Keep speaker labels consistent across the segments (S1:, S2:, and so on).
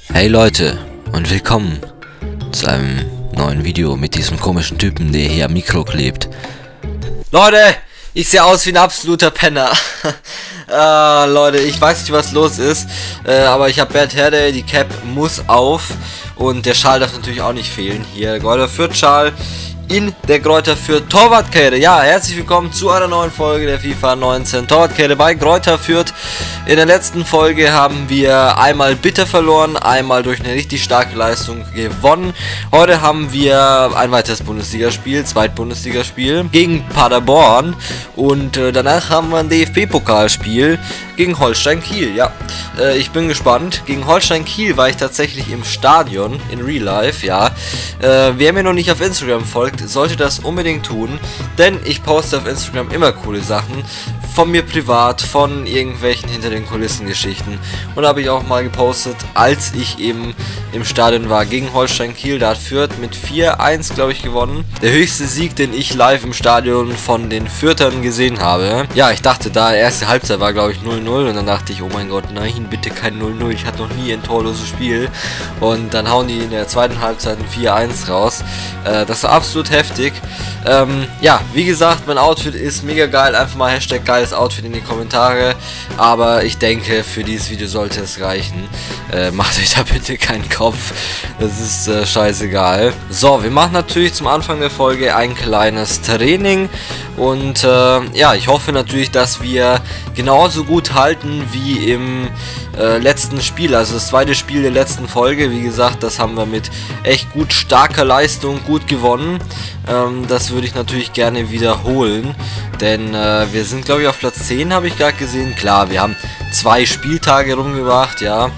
S1: Hey Leute und willkommen zu einem neuen Video mit diesem komischen Typen, der hier am Mikro klebt. Leute, ich sehe aus wie ein absoluter Penner. Leute, ich weiß nicht, was los ist, aber ich habe Bad Hair Day, die Cap muss auf und der Schal darf natürlich auch nicht fehlen. Hier, Greuther Fürth Schal in der Greuther Fürth Torwartkette. Ja, herzlich willkommen zu einer neuen Folge der FIFA 19 Torwartkette bei Greuther Fürth. In der letzten Folge haben wir einmal bitter verloren, einmal durch eine richtig starke Leistung gewonnen. Heute haben wir ein weiteres Bundesligaspiel, Zweitbundesligaspiel gegen Paderborn und danach haben wir ein DFB-Pokalspiel gegen Holstein Kiel. Ja, ich bin gespannt. Gegen Holstein Kiel war ich tatsächlich im Stadion, in Real Life, ja. Wer mir noch nicht auf Instagram folgt, sollte das unbedingt tun, denn ich poste auf Instagram immer coole Sachen, von mir privat, von irgendwelchen hinter den Kulissen Geschichten, und habe ich auch mal gepostet, als ich eben im Stadion war gegen Holstein Kiel. Da hat Fürth mit 4-1, glaube ich, gewonnen. Der höchste Sieg, den ich live im Stadion von den Fürthern gesehen habe. Ja, ich dachte, da erste Halbzeit war, glaube ich, 0-0 und dann dachte ich, oh mein Gott, nein, bitte kein 0-0, ich hatte noch nie ein torloses Spiel, und dann hauen die in der zweiten Halbzeit ein 4-1 raus. Das war absolut heftig. Ja, wie gesagt, mein Outfit ist mega geil, einfach mal Hashtag geiles Outfit in die Kommentare, aber ich denke, für dieses Video sollte es reichen. Macht euch da bitte keinen Kopf, das ist scheißegal. So, wir machen natürlich zum Anfang der Folge ein kleines Training und ja, ich hoffe natürlich, dass wir genauso gut halten wie im letzten Spiel, also das zweite Spiel der letzten Folge. Wie gesagt, das haben wir mit echt gut starker Leistung gut gewonnen. Das würde ich natürlich gerne wiederholen, denn wir sind, glaube ich, auf Platz 10, habe ich gerade gesehen. Klar, wir haben 2 Spieltage rumgebracht, ja.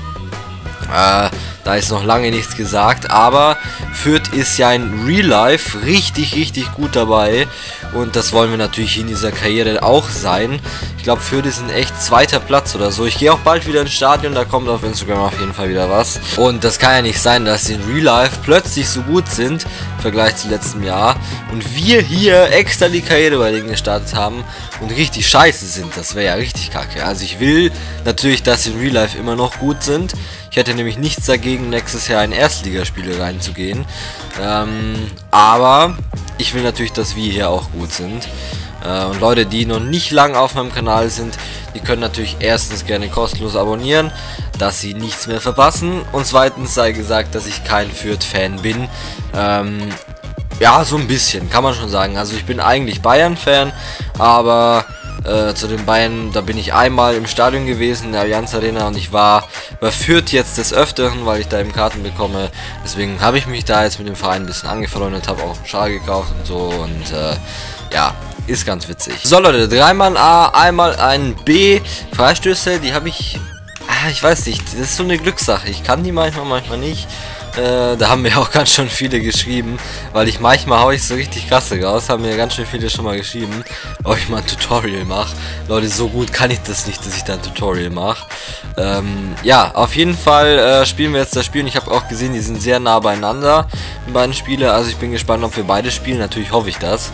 S1: Da ist noch lange nichts gesagt, aber Fürth ist ja in Real Life richtig gut dabei und das wollen wir natürlich in dieser Karriere auch sein. Ich glaube, Fürth ist ein echt zweiter Platz oder so. Ich gehe auch bald wieder ins Stadion, da kommt auf Instagram auf jeden Fall wieder was. Und das kann ja nicht sein, dass sie in Real Life plötzlich so gut sind im Vergleich zu letztem Jahr und wir hier extra die Karriere bei denen gestartet haben und richtig scheiße sind. Das wäre ja richtig kacke. Also ich will natürlich, dass sie in Real Life immer noch gut sind. Ich hätte nämlich nichts dagegen, nächstes Jahr in Erstligaspiele reinzugehen. Aber ich will natürlich, dass wir hier auch gut sind. Und Leute, die noch nicht lang auf meinem Kanal sind, die können natürlich erstens gerne kostenlos abonnieren, dass sie nichts mehr verpassen. Und zweitens sei gesagt, dass ich kein Fürth-Fan bin. Ja, so ein bisschen, kann man schon sagen. Also ich bin eigentlich Bayern-Fan, aber zu den Bayern, da bin ich einmal im Stadion gewesen, in der Allianz Arena, und ich war bei Fürth jetzt des Öfteren, weil ich da eben Karten bekomme. Deswegen habe ich mich da jetzt mit dem Verein ein bisschen angefreundet, habe auch einen Schal gekauft und so, und ja, ist ganz witzig. So Leute, 3-mal ein A, einmal ein B. Freistöße, die habe ich, ich weiß nicht, das ist so eine Glückssache. Ich kann die manchmal nicht. Da haben mir auch ganz schön viele geschrieben, weil ich manchmal haue ich so richtig krasse raus, haben mir ganz schön viele schon mal geschrieben, ob ich mal ein Tutorial mache. Leute, so gut kann ich das nicht, dass ich da ein Tutorial mache. Ja, auf jeden Fall spielen wir jetzt das Spiel, und ich habe auch gesehen, die sind sehr nah beieinander, die beiden Spiele, also ich bin gespannt, ob wir beide spielen, natürlich hoffe ich das.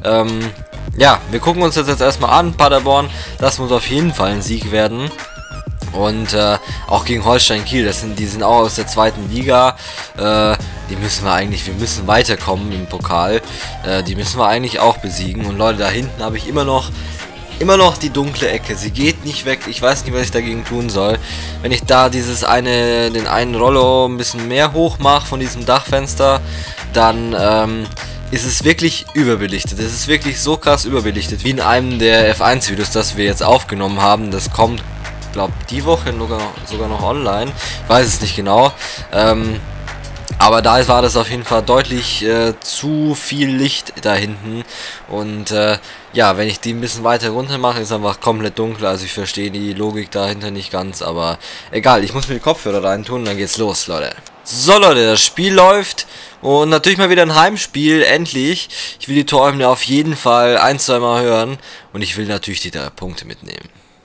S1: Ja, wir gucken uns das jetzt erstmal an. Paderborn, das muss auf jeden Fall ein Sieg werden. Und auch gegen Holstein Kiel, die sind auch aus der zweiten Liga, die müssen wir müssen weiterkommen im Pokal, die müssen wir eigentlich auch besiegen. Und Leute, da hinten habe ich immer noch die dunkle Ecke, sie geht nicht weg, ich weiß nicht, was ich dagegen tun soll. Wenn ich da den einen Rollo ein bisschen mehr hoch mache von diesem Dachfenster, dann ist es wirklich überbelichtet. Es ist wirklich so krass überbelichtet, wie in einem der F1-Videos, das wir jetzt aufgenommen haben. Das kommt, glaube die Woche sogar noch online. Ich weiß es nicht genau. Aber da war das auf jeden Fall deutlich zu viel Licht da hinten. Und ja, wenn ich die ein bisschen weiter runter mache, ist es einfach komplett dunkel. Also ich verstehe die Logik dahinter nicht ganz. Aber egal, ich muss mir die Kopfhörer reintun und dann geht's los, Leute. So Leute, das Spiel läuft. Und natürlich mal wieder ein Heimspiel, endlich. Ich will die Torhymne auf jeden Fall 1-2 Mal hören. Und ich will natürlich die 3 Punkte mitnehmen.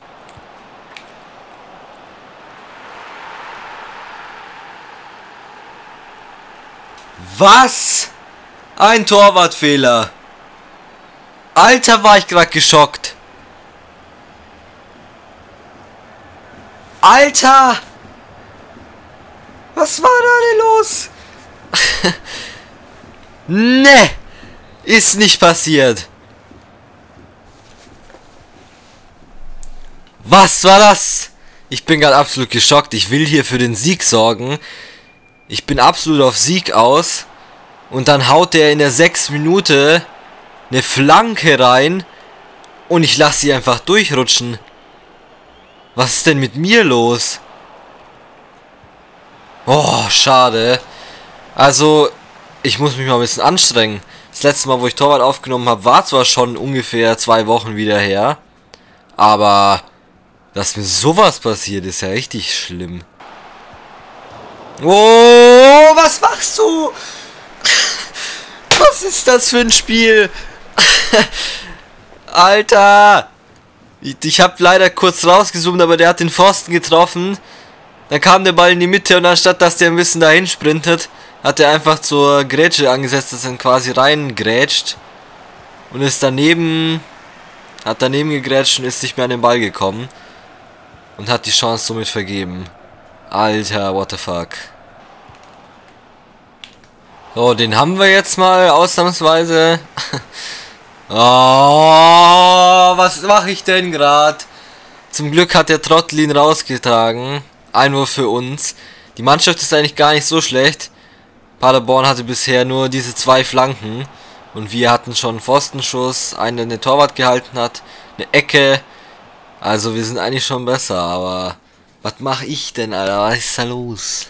S1: Was? Ein Torwartfehler. Alter, war ich gerade geschockt. Alter! Was Was war da denn los? Ne! Ist nicht passiert. Was war das? Ich bin gerade absolut geschockt. Ich will hier für den Sieg sorgen. Ich bin absolut auf Sieg aus. Und dann haut der in der 6. Minute eine Flanke rein. Und ich lasse sie einfach durchrutschen. Was ist denn mit mir los? Oh, schade. Also, ich muss mich mal ein bisschen anstrengen. Das letzte Mal, wo ich Torwart aufgenommen habe, war zwar schon ungefähr 2 Wochen wieder her. Aber dass mir sowas passiert, ist ja richtig schlimm. Oh, was machst du? Was ist das für ein Spiel? Alter! Ich habe leider kurz rausgezoomt, aber der hat den Pfosten getroffen. Dann kam der Ball in die Mitte und anstatt, dass der ein bisschen dahin sprintet, hat er einfach zur Grätsche angesetzt, dass er dann quasi reingrätscht. Und ist daneben, hat daneben gegrätscht und ist nicht mehr an den Ball gekommen. Und hat die Chance somit vergeben. Alter, what the fuck. So, den haben wir jetzt mal ausnahmsweise. Oh, was mache ich denn gerade? Zum Glück hat der Trottel ihn rausgetragen. Einwurf für uns. Die Mannschaft ist eigentlich gar nicht so schlecht. Paderborn hatte bisher nur diese 2 Flanken. Und wir hatten schon einen Pfostenschuss, einen, der den Torwart gehalten hat, eine Ecke. Also wir sind eigentlich schon besser, aber was mache ich denn, Alter? Was ist da los?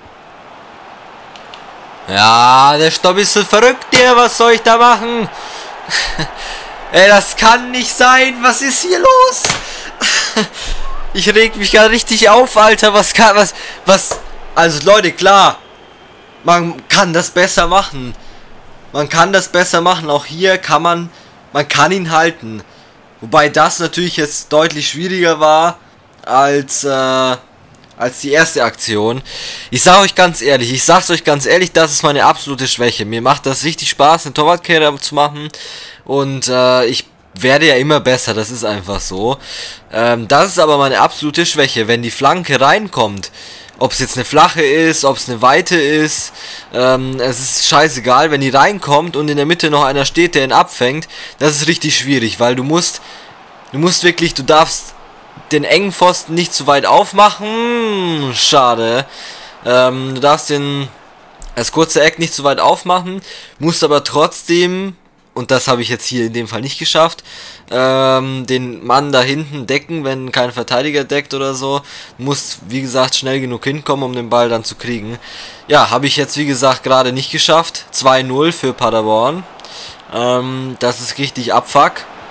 S1: Ja, der ist doch ein bisschen verrückt hier. Was soll ich da machen? Ey, das kann nicht sein. Was ist hier los? Ich reg mich gerade richtig auf, Alter. Also Leute, klar. Man kann das besser machen. Man kann das besser machen. Auch hier kann man kann ihn halten. Wobei das natürlich jetzt deutlich schwieriger war als die erste Aktion. Ich sag's euch ganz ehrlich, das ist meine absolute Schwäche. Mir macht das richtig Spaß, eine Torwartkehre zu machen. Und ich werde ja immer besser, das ist einfach so. Das ist aber meine absolute Schwäche, wenn die Flanke reinkommt. Ob es jetzt eine flache ist, ob es eine weite ist, es ist scheißegal, wenn die reinkommt und in der Mitte noch einer steht, der ihn abfängt, das ist richtig schwierig, weil du musst wirklich, du darfst den engen Pfosten nicht zu weit aufmachen, schade, du darfst das kurze Eck nicht zu weit aufmachen, musst aber trotzdem, und das habe ich jetzt hier in dem Fall nicht geschafft, den Mann da hinten decken, wenn kein Verteidiger deckt oder so. Muss, wie gesagt, schnell genug hinkommen, um den Ball dann zu kriegen. Ja, habe ich jetzt, wie gesagt, gerade nicht geschafft. 2-0 für Paderborn. Das ist richtig Abfuck.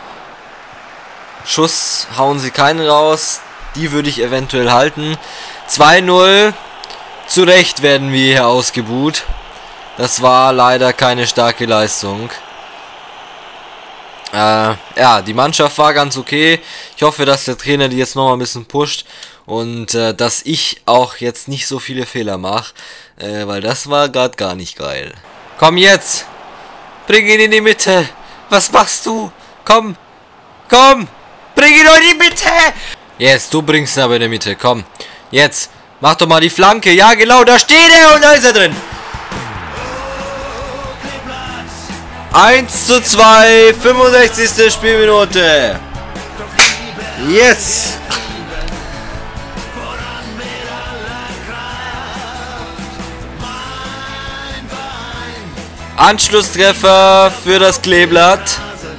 S1: Schuss hauen sie keinen raus. Die würde ich eventuell halten. 2-0. Zu Recht werden wir hier ausgebuht. Das war leider keine starke Leistung. Ja, die Mannschaft war ganz okay. Ich hoffe, dass der Trainer die jetzt nochmal ein bisschen pusht und dass ich auch jetzt nicht so viele Fehler mache, weil das war gerade gar nicht geil. Komm jetzt! Bring ihn in die Mitte! Was machst du? Komm! Komm! Bring ihn doch in die Mitte! Jetzt, du bringst ihn aber in die Mitte, komm. Jetzt, mach doch mal die Flanke. Ja, genau, da steht er und da ist er drin. 1:2, 65. Spielminute. Yes! Anschlusstreffer für das Kleeblatt.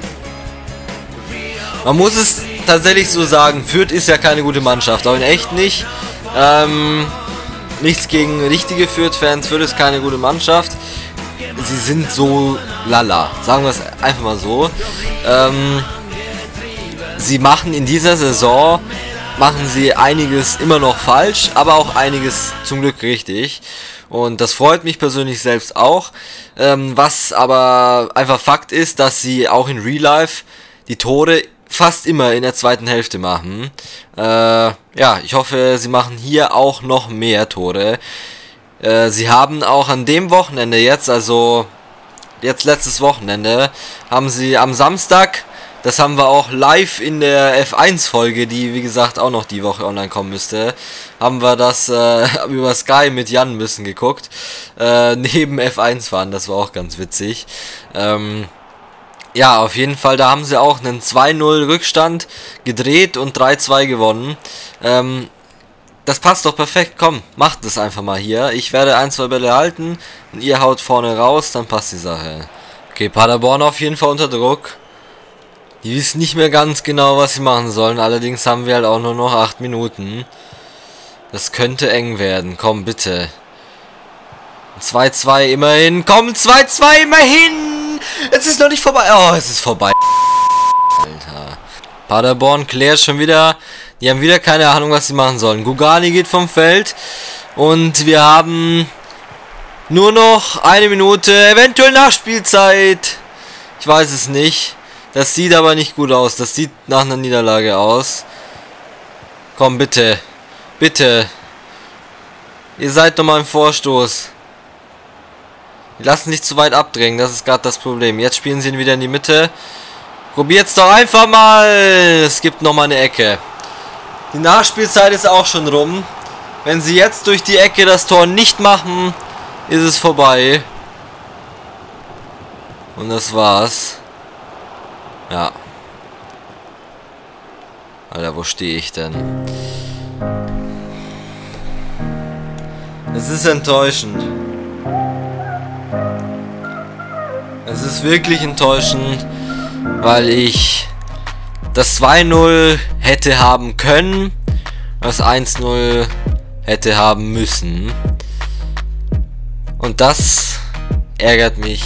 S1: Man muss es tatsächlich so sagen, Fürth ist ja keine gute Mannschaft, aber in echt nicht. Nichts gegen richtige Fürth-Fans, Fürth ist keine gute Mannschaft. Sie sind so lala, sagen wir es einfach mal so. Sie machen in dieser Saison, machen sie einiges immer noch falsch, aber auch einiges zum Glück richtig. Und das freut mich persönlich selbst auch. Was aber einfach Fakt ist, dass sie auch in Real Life die Tore fast immer in der zweiten Hälfte machen. Ja, ich hoffe, sie machen hier auch noch mehr Tore. Sie haben auch an dem Wochenende jetzt, also jetzt letztes Wochenende, haben sie am Samstag das haben wir auch live in der F1-Folge, die wie gesagt auch noch die Woche online kommen müsste, haben wir das über Sky mit Jan müssen geguckt, neben F1 fahren, das war auch ganz witzig. Ja, auf jeden Fall, da haben sie auch einen 2-0 Rückstand gedreht und 3-2 gewonnen. Das passt doch perfekt, komm, macht das einfach mal hier. Ich werde 1-2 Bälle halten und ihr haut vorne raus, dann passt die Sache. Okay, Paderborn auf jeden Fall unter Druck. Die wissen nicht mehr ganz genau, was sie machen sollen. Allerdings haben wir halt auch nur noch 8 Minuten. Das könnte eng werden. Komm, bitte. 2-2 immerhin. Komm, 2-2 immerhin. Es ist noch nicht vorbei. Oh, es ist vorbei. Alter. Paderborn klärt schon wieder. Die haben wieder keine Ahnung, was sie machen sollen. Gugani geht vom Feld. Und wir haben nur noch 1 Minute. Eventuell Nachspielzeit. Ich weiß es nicht. Das sieht aber nicht gut aus. Das sieht nach einer Niederlage aus. Komm, bitte. Bitte. Ihr seid doch mal im Vorstoß. Die lassen sich zu weit abdrängen. Das ist gerade das Problem. Jetzt spielen sie ihn wieder in die Mitte. Probiert's doch einfach mal. Es gibt noch mal eine Ecke. Die Nachspielzeit ist auch schon rum. Wenn sie jetzt durch die Ecke das Tor nicht machen, ist es vorbei. Und das war's. Ja. Alter, wo stehe ich denn? Es ist enttäuschend. Es ist wirklich enttäuschend, weil ich das 2-0 hätte haben können, das 1-0 hätte haben müssen. Und das ärgert mich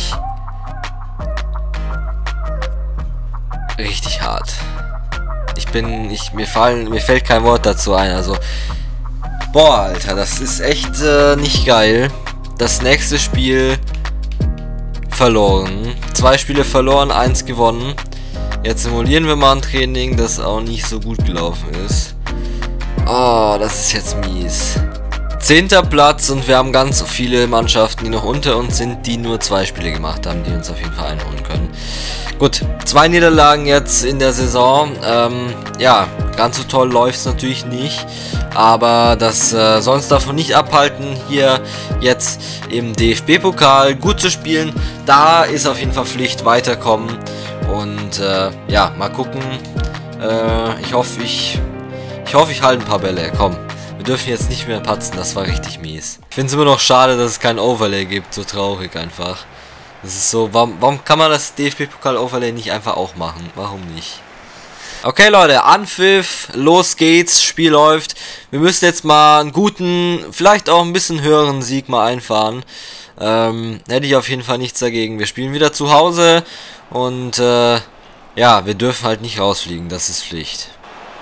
S1: richtig hart. Mir fällt kein Wort dazu ein. Also, boah, Alter, das ist echt nicht geil. Das nächste Spiel verloren. 2 Spiele verloren, 1 gewonnen. Jetzt simulieren wir mal ein Training, das auch nicht so gut gelaufen ist. Oh, das ist jetzt mies. 10. Platz und wir haben ganz viele Mannschaften, die noch unter uns sind, die nur 2 Spiele gemacht haben, die uns auf jeden Fall einholen können. Gut, 2 Niederlagen jetzt in der Saison. Ja, ganz so toll läuft es natürlich nicht. Aber das soll uns davon nicht abhalten, hier jetzt im DFB-Pokal gut zu spielen. Da ist auf jeden Fall Pflicht, weiterkommen. Und ja, mal gucken. Ich hoffe, ich halte ein paar Bälle. Komm, wir dürfen jetzt nicht mehr patzen, das war richtig mies. Ich finde es immer noch schade, dass es kein Overlay gibt, so traurig einfach. Das ist so, warum kann man das DFB-Pokal-Overlay nicht einfach auch machen? Warum nicht? Okay, Leute, Anpfiff, los geht's, Spiel läuft. Wir müssen jetzt mal einen guten, vielleicht auch ein bisschen höheren Sieg mal einfahren. Hätte ich auf jeden Fall nichts dagegen. Wir spielen wieder zu Hause und ja, wir dürfen halt nicht rausfliegen, das ist Pflicht.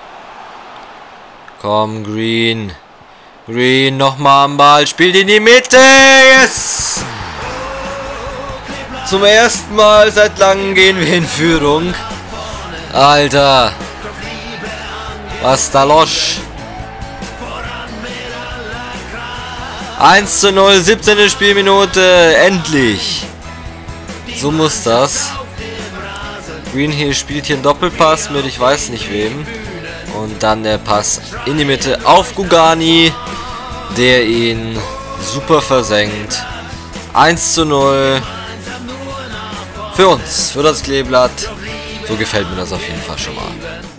S1: Komm, Green. Green, nochmal am Ball, spielt in die Mitte, yes! Zum ersten Mal seit langem gehen wir in Führung. Alter. Was da los? 1:0, 17. Spielminute. Endlich. So muss das. Green hier spielt hier einen Doppelpass mit ich weiß nicht wem. Und dann der Pass in die Mitte auf Gugani, der ihn super versenkt. 1:0. Für uns, für das Kleeblatt. So gefällt mir das auf jeden Fall schon mal.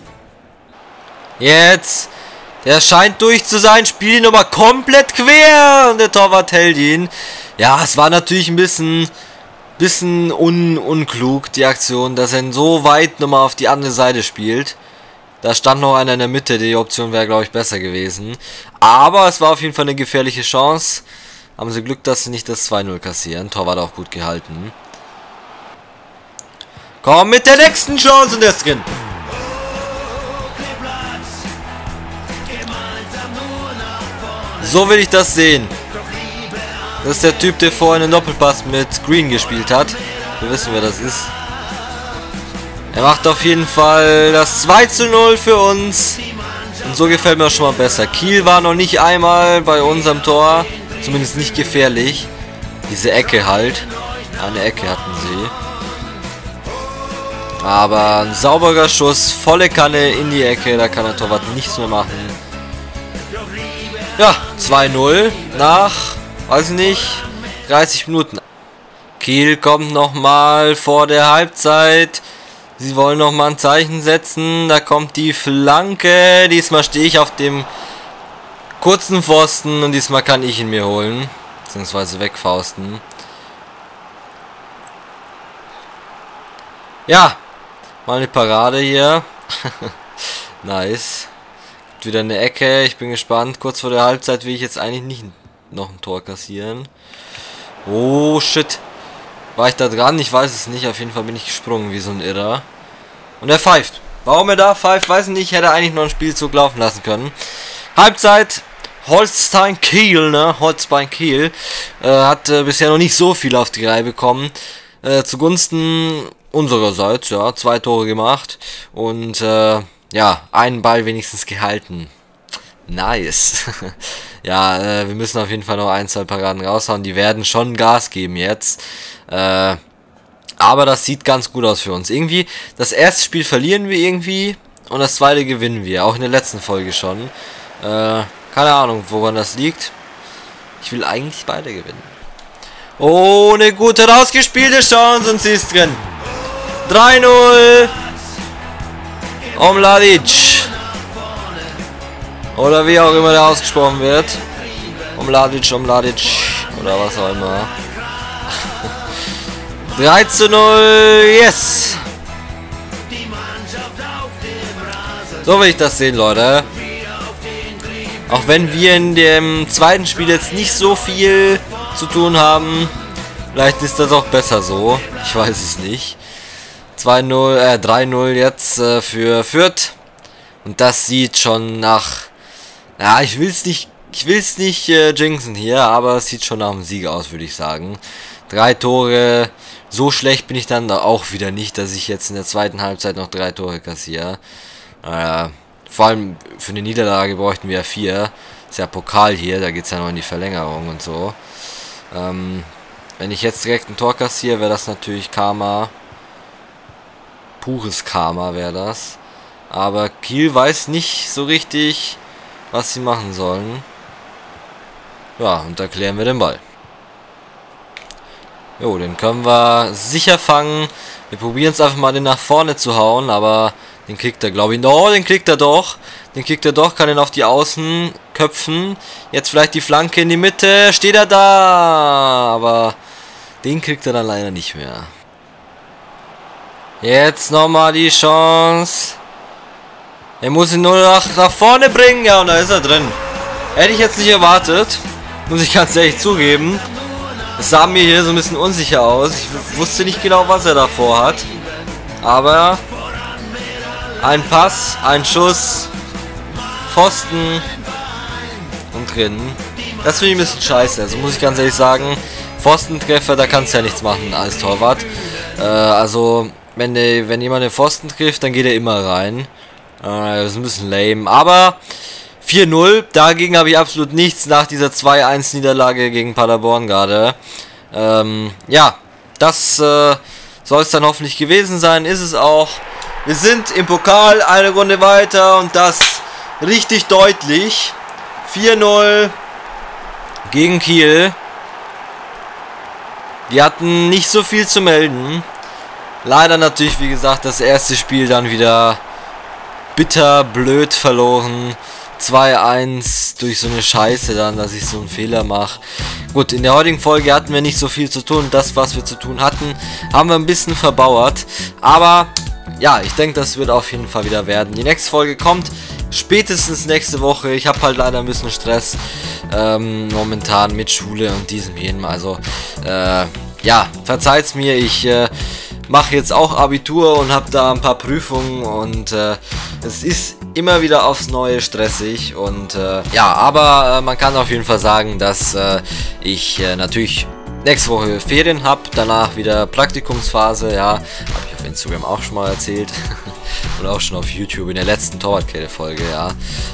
S1: Jetzt. Der scheint durch zu sein. Spiel ihn nochmal komplett quer. Und der Torwart hält ihn. Ja, es war natürlich ein bisschen unklug, die Aktion, dass er ihn so weit nochmal auf die andere Seite spielt. Da stand noch einer in der Mitte. Die Option wäre, glaube ich, besser gewesen. Aber es war auf jeden Fall eine gefährliche Chance. Haben sie Glück, dass sie nicht das 2:0 kassieren. Torwart auch gut gehalten. Komm mit der nächsten Chance und der ist drin. So will ich das sehen. Das ist der Typ, der vorhin einen Doppelpass mit Green gespielt hat. Wir wissen, wer das ist. Er macht auf jeden Fall das 2:0 für uns. Und so gefällt mir das schon mal besser. Kiel war noch nicht einmal bei unserem Tor. Zumindest nicht gefährlich. Diese Ecke halt. Eine Ecke hatten sie. Aber ein sauberer Schuss, volle Kanne in die Ecke, da kann der Torwart nichts mehr machen. Ja, 2-0 nach, weiß ich nicht, 30 Minuten. Kiel kommt nochmal vor der Halbzeit. Sie wollen nochmal ein Zeichen setzen. Da kommt die Flanke. Diesmal stehe ich auf dem kurzen Pfosten und diesmal kann ich ihn mir holen. Beziehungsweise wegfausten. Ja, mal eine Parade hier. Nice. Gibt wieder eine Ecke. Ich bin gespannt. Kurz vor der Halbzeit will ich jetzt eigentlich nicht noch ein Tor kassieren. Oh, shit. War ich da dran? Ich weiß es nicht. Auf jeden Fall bin ich gesprungen wie so ein Irrer. Und er pfeift. Warum er da pfeift, weiß ich nicht. Hätte eigentlich noch einen Spielzug laufen lassen können. Halbzeit. Holstein Kiel, ne? Holstein Kiel. Hat bisher noch nicht so viel auf die Reihe bekommen. Zugunsten unsererseits, ja. 2 Tore gemacht. Und, ja, einen Ball wenigstens gehalten. Nice. Ja, wir müssen auf jeden Fall noch 1, 2 Paraden raushauen. Die werden schon Gas geben jetzt. Aber das sieht ganz gut aus für uns. Irgendwie, das erste Spiel verlieren wir irgendwie und das zweite gewinnen wir. Auch in der letzten Folge schon. Keine Ahnung, woran das liegt. Ich will eigentlich beide gewinnen. Oh, eine gute rausgespielte Chance und sie ist drin. 3-0. Omladic. Oder wie auch immer der ausgesprochen wird. Omladic, Omladic. Oder was auch immer. 3-0. Yes. So will ich das sehen, Leute. Auch wenn wir in dem zweiten Spiel jetzt nicht so viel zu tun haben. Vielleicht ist das auch besser so. Ich weiß es nicht. 3-0 jetzt für Fürth. Und das sieht schon nach... Ja, ich will es nicht jinxen hier, aber es sieht schon nach einem Sieg aus, würde ich sagen. 3 Tore, so schlecht bin ich dann da auch wieder nicht, dass ich jetzt in der zweiten Halbzeit noch 3 Tore kassiere. Vor allem für eine Niederlage bräuchten wir ja 4. Ist ja Pokal hier, da geht es ja noch in die Verlängerung und so. Wenn ich jetzt direkt ein Tor kassiere, wäre das natürlich Karma. Pures Karma wäre das. Aber Kiel weiß nicht so richtig, was sie machen sollen. Ja, und da klären wir den Ball. Jo, den können wir sicher fangen. Wir probieren es einfach mal, den nach vorne zu hauen, aber den kriegt er, glaube ich. Oh, den kriegt er doch. Den kriegt er doch, kann ihn auf die Außen köpfen. Jetzt vielleicht die Flanke in die Mitte. Steht er da? Aber den kriegt er dann leider nicht mehr. Jetzt nochmal die Chance. Er muss ihn nur nach vorne bringen. Ja, und da ist er drin. Hätte ich jetzt nicht erwartet. Muss ich ganz ehrlich zugeben. Es sah mir hier so ein bisschen unsicher aus. Ich wusste nicht genau, was er davor hat. Aber ein Pass, ein Schuss, Pfosten und drin. Das finde ich ein bisschen scheiße. Also muss ich ganz ehrlich sagen, Pfostentreffer, da kannst du ja nichts machen als Torwart. Also wenn jemand den Pfosten trifft, dann geht er immer rein. Das ist ein bisschen lame. Aber 4-0, dagegen habe ich absolut nichts nach dieser 2-1 Niederlage gegen Paderborn gerade. Ja, das soll es dann hoffentlich gewesen sein, ist es auch. Wir sind im Pokal eine Runde weiter und das richtig deutlich. 4-0 gegen Kiel. Die hatten nicht so viel zu melden. Leider natürlich, wie gesagt, das erste Spiel dann wieder bitter blöd verloren. 2-1 durch so eine Scheiße dann, dass ich so einen Fehler mache. Gut, in der heutigen Folge hatten wir nicht so viel zu tun. Das, was wir zu tun hatten, haben wir ein bisschen verbauert. Aber ja, ich denke, das wird auf jeden Fall wieder werden. Die nächste Folge kommt spätestens nächste Woche. Ich habe halt leider ein bisschen Stress momentan mit Schule und diesem jenem. Also, ja, verzeiht's mir. Ich mache jetzt auch Abitur und habe da ein paar Prüfungen und es ist immer wieder aufs Neue stressig und ja, aber man kann auf jeden Fall sagen, dass ich natürlich nächste Woche Ferien habe, danach wieder Praktikumsphase, ja, habe ich auf Instagram auch schon mal erzählt. und auch schon auf YouTube in der letzten Torwartkette-Folge, ja.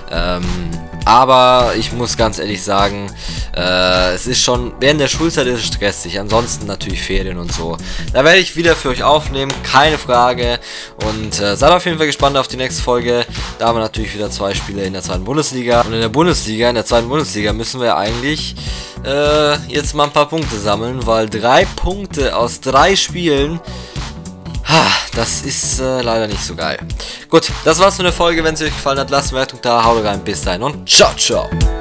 S1: Aber ich muss ganz ehrlich sagen, es ist schon, während der Schulzeit ist es stressig, ansonsten natürlich Ferien und so. Da werde ich wieder für euch aufnehmen, keine Frage. Und seid auf jeden Fall gespannt auf die nächste Folge. Da haben wir natürlich wieder 2 Spiele in der 2. Bundesliga. Und in der 2. Bundesliga müssen wir eigentlich jetzt mal ein paar Punkte sammeln, weil 3 Punkte aus 3 Spielen, das ist leider nicht so geil. Gut, das war's für eine Folge. Wenn es euch gefallen hat, lasst eine Bewertung da, haut rein, bis dahin und ciao, ciao.